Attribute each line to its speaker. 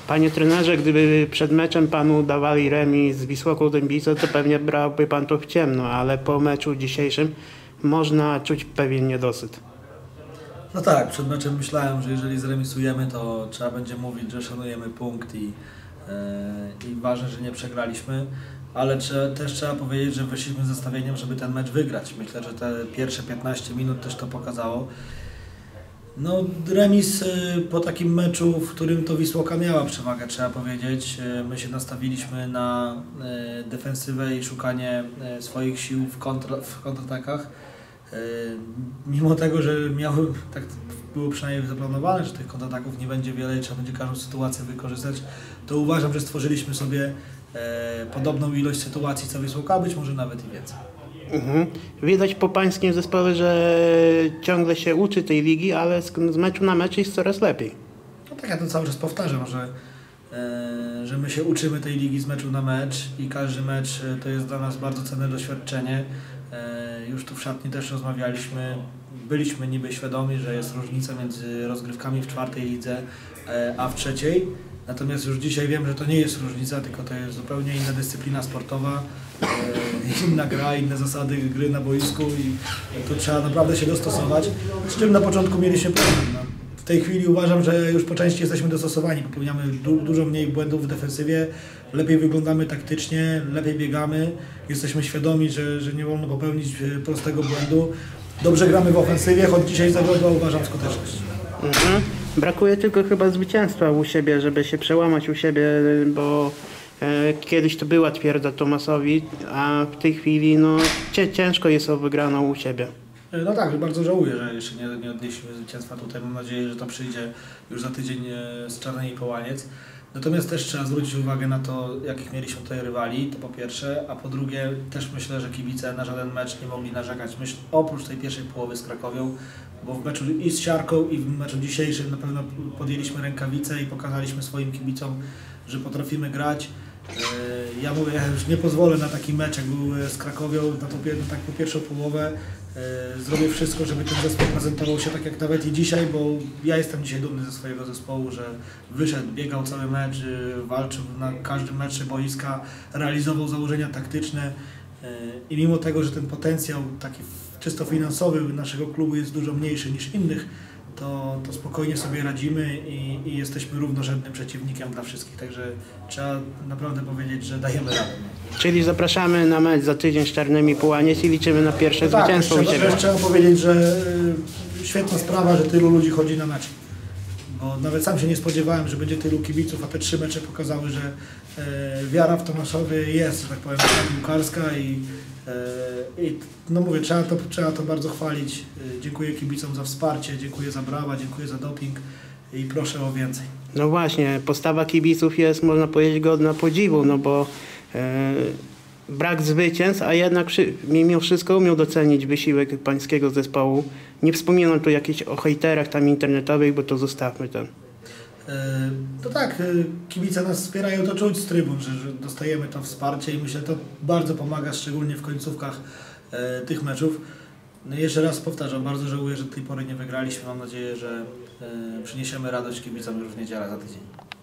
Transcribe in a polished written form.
Speaker 1: Panie trenerze, gdyby przed meczem panu dawali remis z Wisłoką Dębice, to pewnie brałby pan to w ciemno, ale po meczu dzisiejszym można czuć pewien niedosyt.
Speaker 2: No tak, przed meczem myślałem, że jeżeli zremisujemy, to trzeba będzie mówić, że szanujemy punkt i ważne, że nie przegraliśmy, ale też trzeba powiedzieć, że wyszliśmy z zestawieniem, żeby ten mecz wygrać. Myślę, że te pierwsze 15 minut też to pokazało. No, remis po takim meczu, w którym to Wisłoka miała przewagę, trzeba powiedzieć. My się nastawiliśmy na defensywę i szukanie swoich sił w kontratakach. Mimo tego, że tak było przynajmniej zaplanowane, że tych kontrataków nie będzie wiele i trzeba będzie każdą sytuację wykorzystać, to uważam, że stworzyliśmy sobie podobną ilość sytuacji co Wisłoka, być może nawet i więcej.
Speaker 1: Widać po pańskim zespole, że ciągle się uczy tej ligi, ale z meczu na mecz jest coraz lepiej.
Speaker 2: No tak, ja to cały czas powtarzam, że my się uczymy tej ligi z meczu na mecz i każdy mecz to jest dla nas bardzo cenne doświadczenie. Już tu w szatni też rozmawialiśmy, byliśmy niby świadomi, że jest różnica między rozgrywkami w czwartej lidze a w trzeciej. Natomiast już dzisiaj wiem, że to nie jest różnica, tylko to jest zupełnie inna dyscyplina sportowa, inna gra, inne zasady gry na boisku i tu trzeba naprawdę się dostosować, z czym na początku mieliśmy problem. No. W tej chwili uważam, że już po części jesteśmy dostosowani, popełniamy dużo mniej błędów w defensywie, lepiej wyglądamy taktycznie, lepiej biegamy, jesteśmy świadomi, że nie wolno popełnić prostego błędu. Dobrze gramy w ofensywie, choć dzisiaj zawiodła uważam skuteczność.
Speaker 1: Brakuje tylko chyba zwycięstwa u siebie, żeby się przełamać u siebie, bo kiedyś to była twierdza Tomasowi, a w tej chwili no, ciężko jest o wygraną u siebie.
Speaker 2: No tak, bardzo żałuję, że jeszcze nie odnieśliśmy zwycięstwa tutaj. Mam nadzieję, że to przyjdzie już za tydzień z Czarnej Połaniec. Natomiast też trzeba zwrócić uwagę na to, jakich mieliśmy tutaj rywali, to po pierwsze, a po drugie też myślę, że kibice na żaden mecz nie mogli narzekać. Oprócz tej pierwszej połowy z Krakowią, bo w meczu i z Siarką i w meczu dzisiejszym na pewno podjęliśmy rękawice i pokazaliśmy swoim kibicom, że potrafimy grać. Ja mówię, ja już nie pozwolę na taki mecz, jak był z Krakowią, na taką pierwszą połowę. Zrobię wszystko, żeby ten zespół prezentował się tak jak nawet i dzisiaj, bo ja jestem dzisiaj dumny ze swojego zespołu, że wyszedł, biegał cały mecz, walczył na każdym meczu boiska, realizował założenia taktyczne i mimo tego, że ten potencjał taki czysto finansowy naszego klubu jest dużo mniejszy niż innych, to spokojnie sobie radzimy i jesteśmy równorzędnym przeciwnikiem dla wszystkich, także trzeba naprawdę powiedzieć, że dajemy radę.
Speaker 1: Czyli zapraszamy na mecz za tydzień z Czarnymi Połaniec i liczymy na pierwsze zwycięstwo u siebie.
Speaker 2: Trzeba powiedzieć, że świetna sprawa, że tylu ludzi chodzi na mecz. Bo nawet sam się nie spodziewałem, że będzie tylu kibiców, a te 3 mecze pokazały, że wiara w Tomaszowie jest, że tak powiem, piłkarska i no mówię, trzeba to bardzo chwalić. Dziękuję kibicom za wsparcie, dziękuję za brawa, dziękuję za doping i proszę o więcej.
Speaker 1: No właśnie, postawa kibiców jest, można powiedzieć, godna podziwu, no bo brak zwycięstw, a jednak mimo wszystko umiał docenić wysiłek pańskiego zespołu. Nie wspominam tu jakichś o hejterach tam internetowych, bo to zostawmy tam.
Speaker 2: No tak, kibice nas wspierają, to czuć z trybun, że dostajemy to wsparcie i myślę, że to bardzo pomaga, szczególnie w końcówkach tych meczów. No i jeszcze raz powtarzam, bardzo żałuję, że do tej pory nie wygraliśmy. Mam nadzieję, że przyniesiemy radość kibicom już w niedzielę za tydzień.